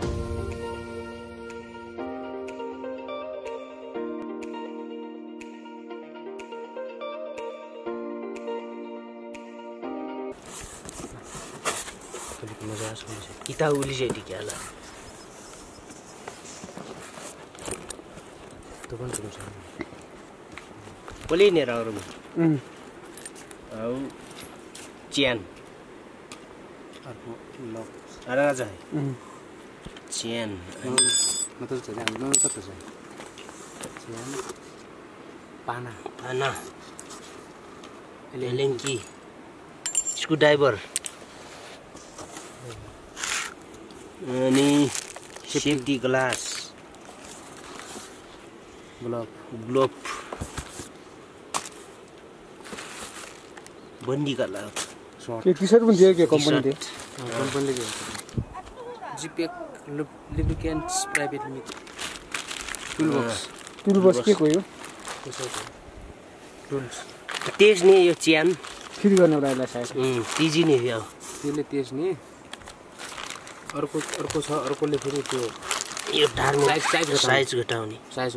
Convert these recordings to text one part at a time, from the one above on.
मजा आउँछ किता उलिसेटी क्याला तो पनि छ पोली ने राउरम au chian ada aja chian मतलब चाहिँ हाम्रो कता छ चियान पाना एलेंकी स्क्रूड्राइभर अनि सेफ्टी ग्लास ग्लोब बन्दी गर्ला के टी-शर्ट पनि दियो के कम्पनीले के जिपेक लुब्रिकेन्ट्स प्राइभेट लिमिटेड टुलबक्स के कोयो टुल्स तेज नि यो च्यान फेरि गर्ने एउटालाई सायद टिजी नि यो त्यसले तेज नि अर्को छ अर्कोले फेरि त्यो यो धार्मिक साइज घटाउने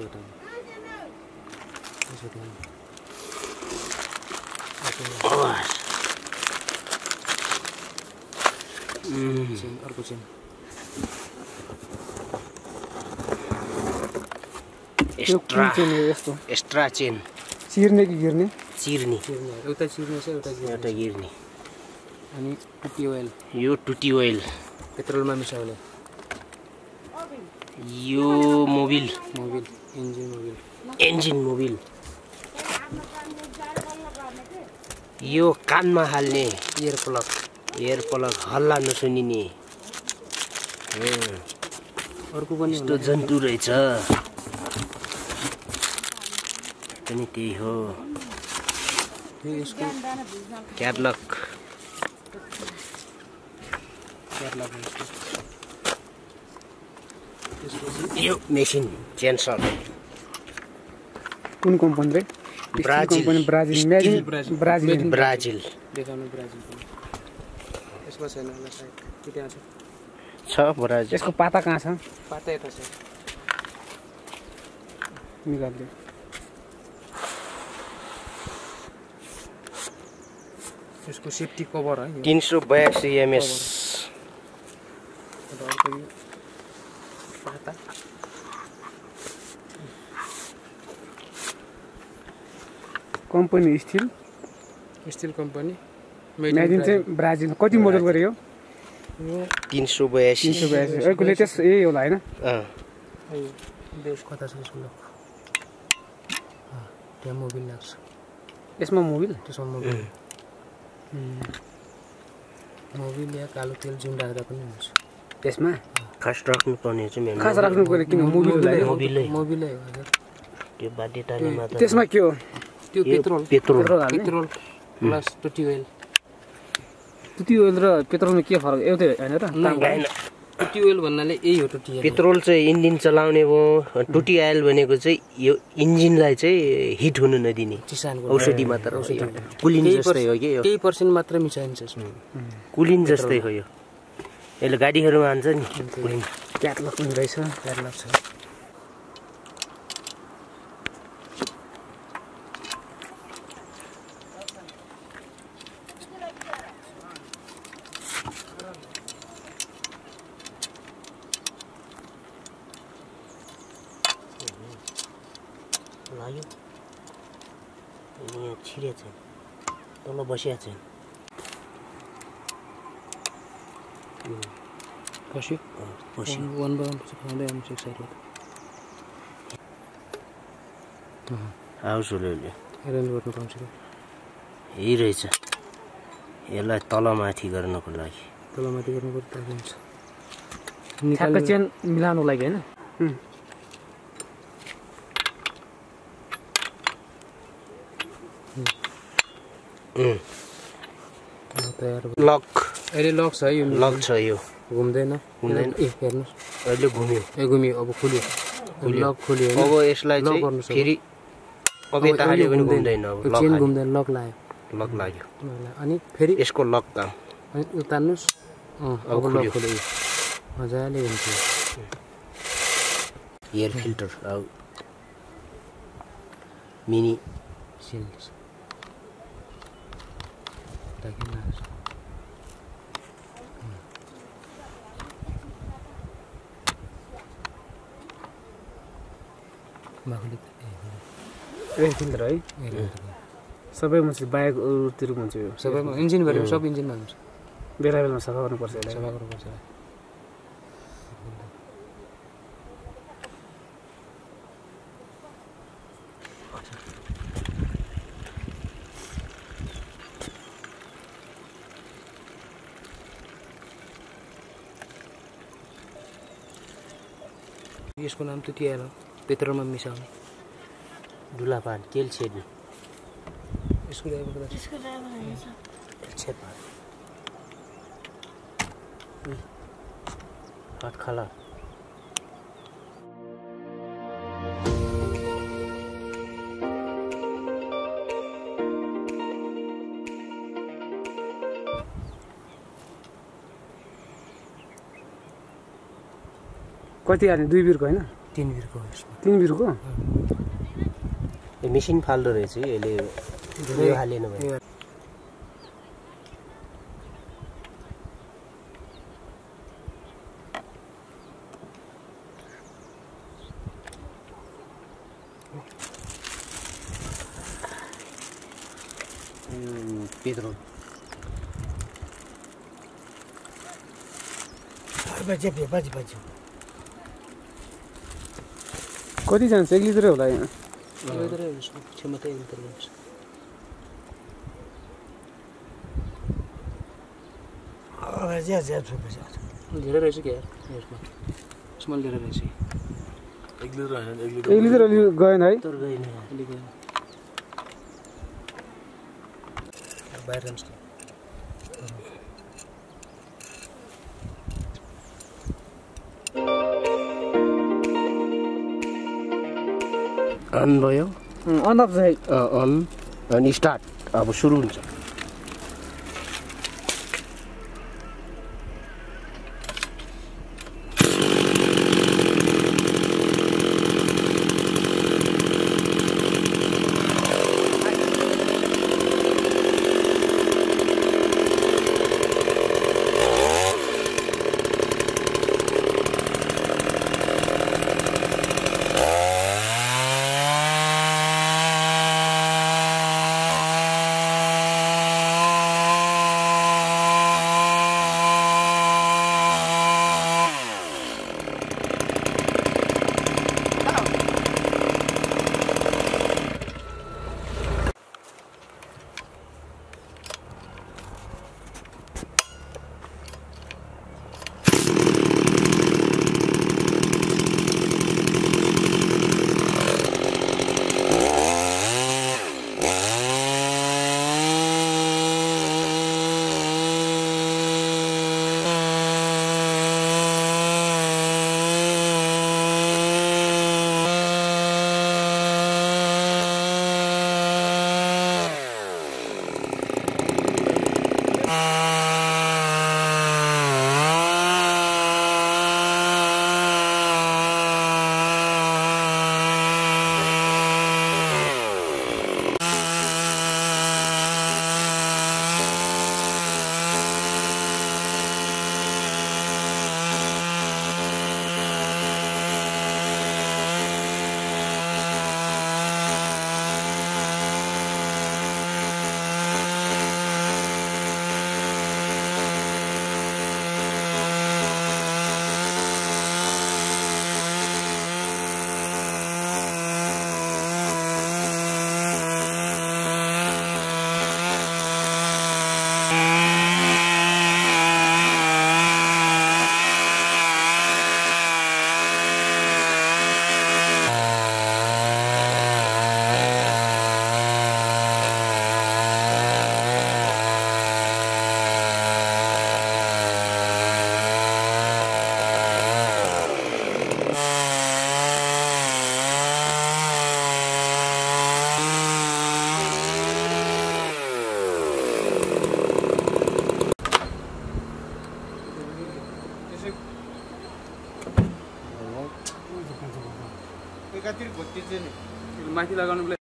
अर्को चाहिँ एक्स्ट्रा चेन चिर्ने कि गिर्ने चिर्ने एउटा चिर्ने छ एउटा गिर्ने अनि टुटी ओइल यो टुटी ओइल पेट्रोलमा मिसाउने यो मोबिल इन्जिन मोबिल यो कानमा हाल्ने इयर प्लग हल्ला नसुनिने अर्को पनि यस्तो जन्तु रहेछ पनि त्यही हो यसको क्याटलग यो मेसिन चेनसर कुन कम्पनी रे ब्राजिल देखाउनु ब्राजिल यसको छैन होला सायद के त्यहाँ छ ब्राजिल यसको पाता कहाँ छ पाता यता छ निकाल्दै यसको सेफ्टी कभर है 382 एमएस पाता कम्पनी स्टिल कम्पनी मेडिन चाहिँ ब्राजिल कति मोडल गर्यो 382 अर्को लेटेस्ट यही होला हैन देश कता छ यसको त्यहाँ मोबिल लाग्छ यसमा मोबिल त्यसमा मोबिल या कालो तेल जुन राख्दा पनि हुन्छ त्यसमा खास राख्नु पर्ने चाहिँ खास राख्नु पर्ने किन मोबिलै त्यो बाध्यताले मात्र त्यसमा के हो त्यो पेट्रोल प्लस टुटी ओइल र पेट्रोलमा के फरक एउटै हैन र टुटी ओइल भन्नाले यही हो टुटी पेट्रोल चाहिँ इन्जिन चलाउने हो टुटी ओइल भनेको चाहिँ यो इन्जिनलाई चाहिँ हिट हुन नदिने औषधि मात्र कुलिन जस्तै हो के यो 10% मात्र मिसाइन्छ यसमा कुलिन जस्तै हो यो यसले गाडीहरुमा हान्छ नि कुलिन क्याटलग पनि रहेछ क्याटलग छ लाग्यो अनि यहाँ छिरेछ तल बसिया छ बस्यो वन बाय वन फाउँदै आउँछ साइडमा हाउस होले एरेन्ज गर्नु पाउँछ यही रहेछ यसलाई तलमाथि गर्नको लागि हुन्छ ठ्याक्क चेन मिलाउनु लागि हैन लक अहिले लक छ यो लक छ यो घुम्दैन ए हेर्नुस् अहिले घुम्यो अब खुल्यो लक खुल्यो अब यसलाई चाहिँ फेरि अब यता हाल्यो पनि घुम्दैन अब चेन घुम्दैन लक लाग्यो अनि फेरि यसको लक काम अनि उतार्नुस् अब लक खुल्यो मजाले हुन्छ एयर फिल्टर अब मिनी सिल्स एयर फिल्टर है सबैमा चाहिँ बाइक अरूतिर हुन्छ यो सबैमा इन्जिनभरि सब इन्जिनमा हुन्छ बेला बेलामा सफा गर्नुपर्छ यसलाई सफा गर्नुपर्छ यसको नाम त्यति आएर पेट्रोलमा मिसाउने दुलापान तेल छेड्ने यसको ड्राइभर छेप हात खाला कति हाल्ने 2 बिरको हैन 3 बिरको हो यसमा 3 बिरको यो मेसिन फाल्दो रहेछ यसले यो हालेन भने पेट्रोल कति जान्छ 1 लिटर होला यहाँ क्षमता 1 लिटर हुन्छ धेरै रहेछ क्या यसमा स्मल धेरै रहेछ 1 लिटर अलि गएन है तर गएन अलि गएन बाहिर जान्छ अन भयो अनअफ चाहिँ अन अनि स्टार्ट अब सुरु हुन्छ एकातिर घोटी चाहिँ नि माथि लगाउनु